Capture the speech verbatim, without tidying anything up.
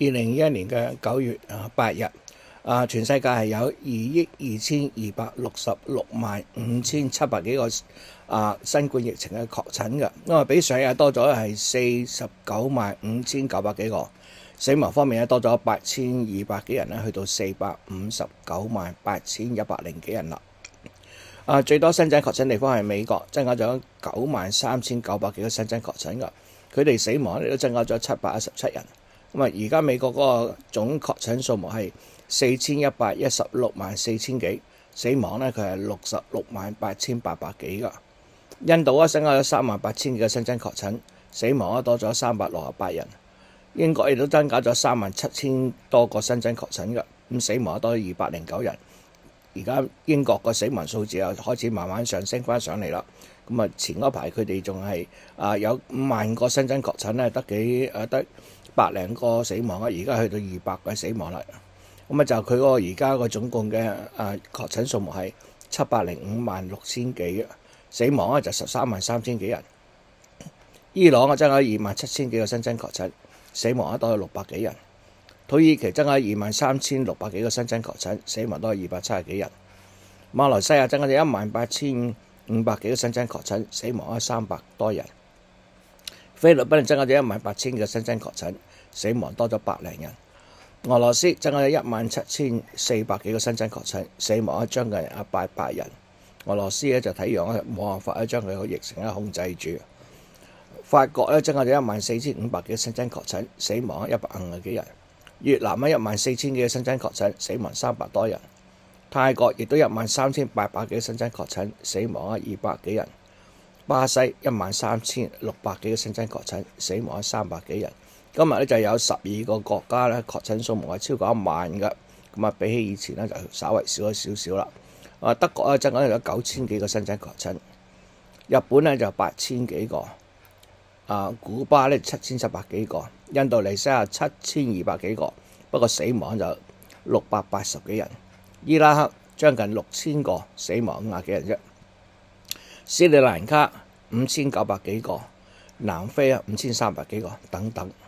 二零二一年嘅九月啊八日，啊全世界係有二億二千二百六十六萬五千七百幾個啊新冠疫情嘅確診嘅，因為比上日多咗係四十九萬五千九百幾個，死亡方面咧多咗八千二百幾人咧，去到四百五十九萬八千一百零幾人啦。啊，最多新增確診地方係美國，增加咗九萬三千九百幾個新增確診㗎，佢哋死亡咧都增加咗七百一十七人。咁啊，而家美國嗰個總確診數目係四千一百一十六萬四千幾，死亡咧佢係六十六萬八千八百幾㗎。印度啊，增加咗三萬八千幾個新增確診，死亡啊多咗三百六十八人。英國亦都增加咗三萬七千多個新增確診㗎，咁死亡啊多咗二百零九人。而家英國個死亡數字又開始慢慢上升翻上嚟啦。咁啊，前嗰排佢哋仲係啊有五萬個新增確診咧，得幾誒得百零個死亡啊，而家去到二百個死亡啦。咁啊就佢嗰個而家個總共嘅啊確診數目係七百零五萬六千幾，死亡啊就十三萬三千幾人。伊朗啊增加二萬七千幾個新增確診，死亡啊多咗六百幾人。土耳其增加二萬三千六百幾個新增確診，死亡都係二百七十幾人。馬來西亞增加咗一萬八千五百幾個新增確診，死亡係三百多人。菲律賓增加咗一萬八千個新增確診，死亡多咗百零人。俄羅斯增加咗一萬七千四百幾個新增確診，死亡將近啊八百人。俄羅斯咧就睇樣咧冇辦法咧將佢個疫情咧控制住。法國咧增加咗一萬四千五百幾個新增確診，死亡一百五十幾人。越南咧一萬四千幾個新增確診，死亡三百多人。泰國亦都一萬三千八百幾個新增確診，死亡啊二百幾人。巴西一萬三千六百幾個新增確診，死亡啊三百幾人。今日咧就有十二個國家咧確診數目係超過一萬嘅，咁啊比起以前咧就稍微少咗少少啦。啊德國咧增加咗九千幾個新增確診，日本咧就八千幾個。啊，古巴咧七千七百幾個，印度尼西亞七千二百幾個，不過死亡就六百八十幾人。伊拉克將近六千個，死亡五廿幾人啫。斯里蘭卡五千九百幾個，南非啊五千三百幾個，等等。